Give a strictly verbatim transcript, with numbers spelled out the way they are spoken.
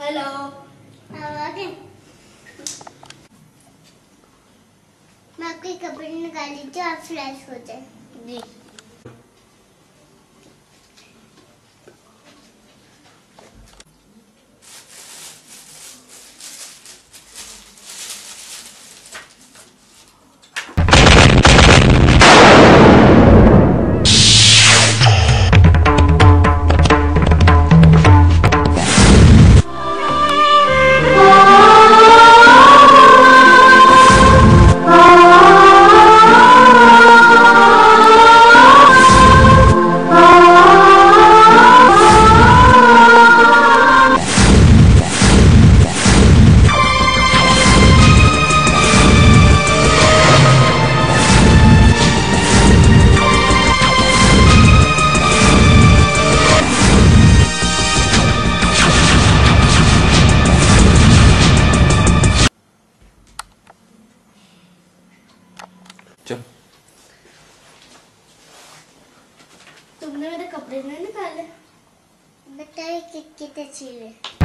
Hello. आवाज़ मैं आपके कपड़े निकाल लीजिए, आप फ्रेश हो जाए। जी। चल। तुमने मेरे कपड़े नहीं निकाले? बताइए कितने चाहिए।